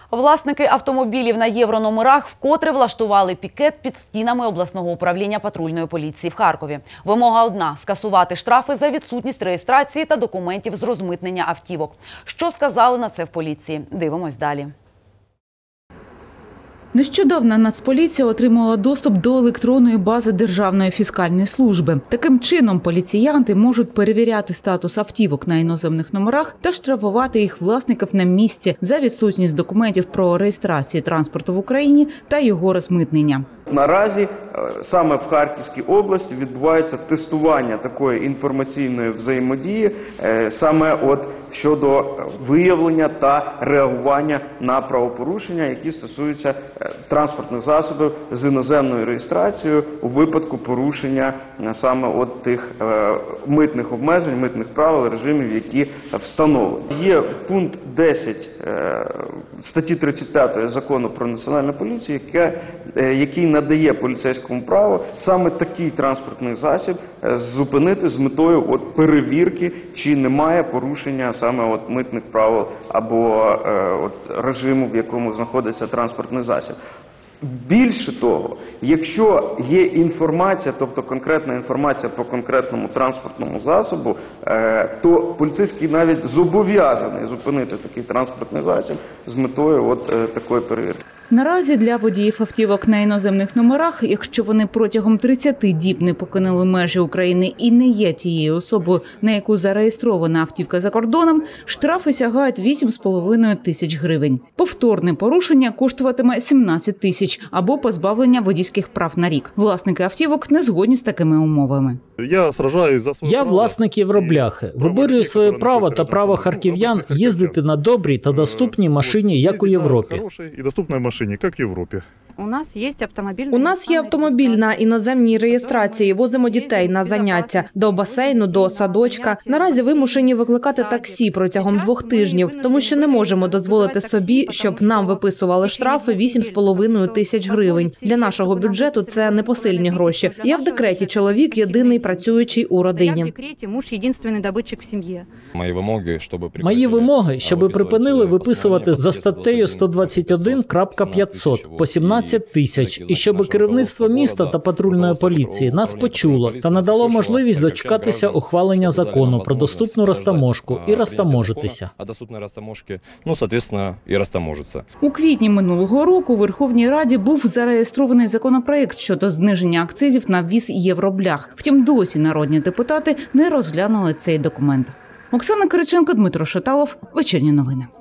Власники автомобілів на єврономерах вкотре влаштували пікет під стінами обласного управління патрульної поліції в Харкові. Вимога одна – скасувати штрафи за відсутність реєстрації та документів з розмитнення автівок. Що сказали на це в поліції? Дивимось далі. Нещодавно Нацполіція отримала доступ до електронної бази Державної фіскальної служби. Таким чином поліціянти можуть перевіряти статус автівок на іноземних номерах та штрафувати їх власників на місці за відсутність документів про реєстрацію транспорту в Україні та його розмитнення. Наразі саме в Харківській області відбувається тестування такої інформаційної взаємодії саме щодо виявлення та реагування на правопорушення, які стосуються транспортних засобів з іноземною реєстрацією у випадку порушення саме тих митних обмежень, митних правил, режимів, які встановлені. Є пункт 10 статті 35 Закону про національну поліцію, який надає поліцейському право саме такий транспортний засіб зупинити з метою перевірки, чи немає порушення саме митних правил або режиму, в якому знаходиться транспортний засіб. Більше того, якщо є інформація, тобто конкретна інформація по конкретному транспортному засобу, то поліцейський навіть зобов'язаний зупинити такий транспортний засіб з метою такої перевірки. Наразі для водіїв автівок на іноземних номерах, якщо вони протягом 30 діб не покинули межі України і не є тією особою, на яку зареєстрована автівка за кордоном, штрафи сягають 8,5 тисяч гривень. Повторне порушення коштуватиме 17 тисяч або позбавлення водійських прав на рік. Власники автівок не згодні з такими умовами. Я власник євробляхи. Виборюю своє право та право харків'ян їздити на добрій та доступній машині, як у Європі. Как в Європі. У нас є автомобіль на іноземній реєстрації. Возимо дітей на заняття до басейну, до садочка. Наразі вимушені викликати таксі протягом 2 тижнів, тому що не можемо дозволити собі, щоб нам виписували штрафи 8,5 тисяч гривень. Для нашого бюджету це непосильні гроші. Я в декреті, чоловік єдиний працюючий у родині. Мої вимоги, щоб припинили виписувати за статтею 121.500 по 17 тисяч, і щоб керівництво міста та патрульної поліції нас почуло та надало можливість дочекатися ухвалення закону про доступну розтаможку і розтаможитися. У квітні минулого року у Верховній Раді був зареєстрований законопроект щодо зниження акцизів на ввіз євроблях. Втім, досі народні депутати не розглянули цей документ. Оксана Кириченко, Дмитро Шаталов. Вечірні новини.